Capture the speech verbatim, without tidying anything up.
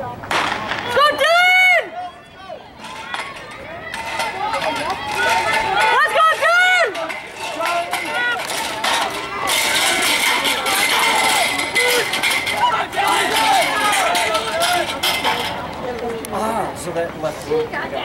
Go, Dylan! Let's go, Dylan! Ah, so that left.